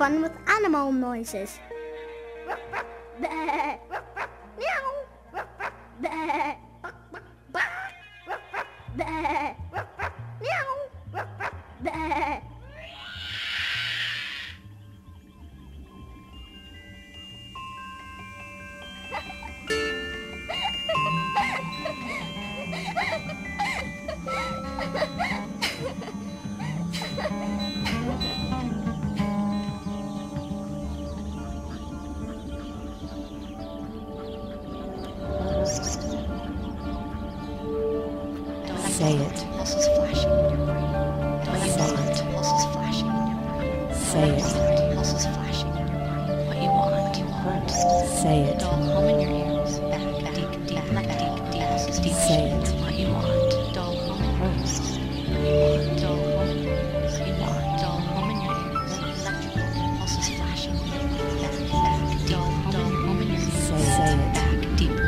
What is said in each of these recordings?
fun with animal noises. Meow. Meow. Say it. Pulses flashing in your brain. What you want. Pulses flashing in your brain. Say it. Pulses flashing in your brain. What you want. You want. Say it. Dull hum in your ears. Back, deep, deep, pulses deep. Say it. What you want. Dull hum in your ears. What you want. Dull hum in your ears. What you want. Dull hum in your ears. Electrical pulses flashing in your brain. Back, dull hum in your ears. Say it. Back, deep.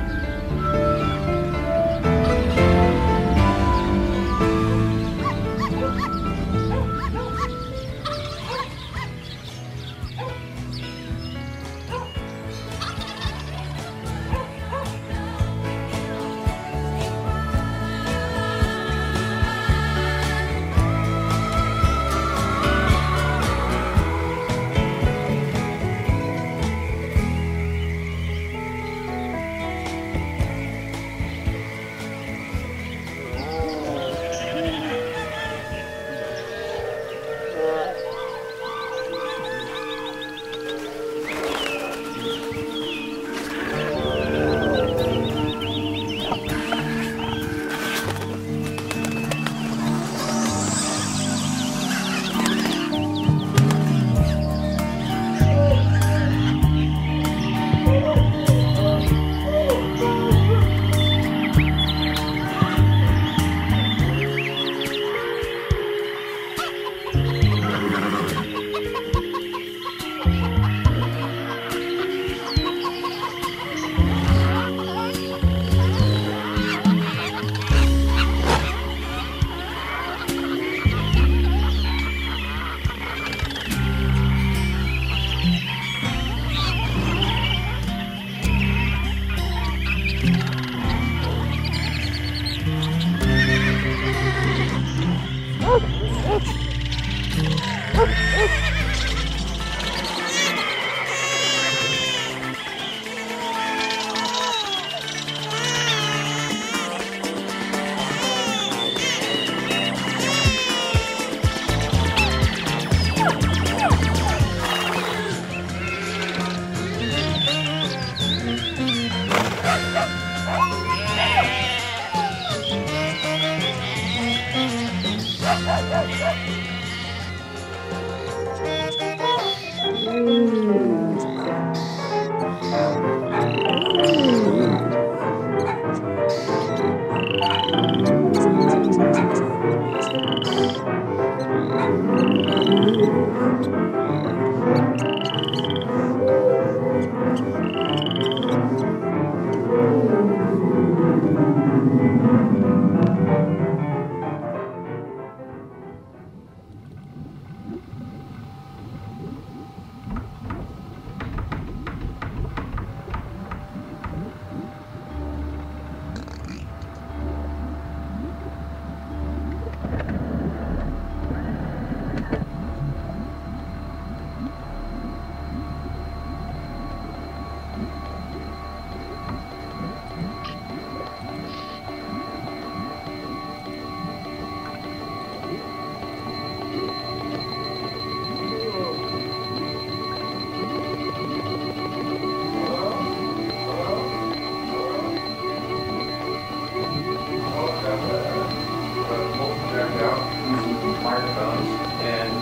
Microphones, and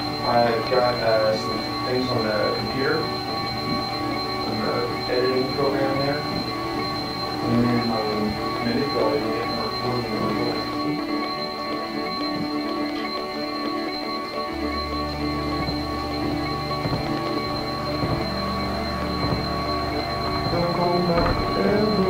I've got some things on the computer, on the editing program there, and then I'm manipulating it and recording it. Come back.